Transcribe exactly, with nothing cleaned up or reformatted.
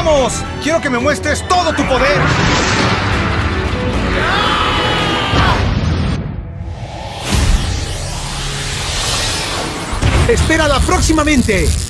¡Vamos! ¡Quiero que me muestres todo tu poder! ¡Espérala próximamente!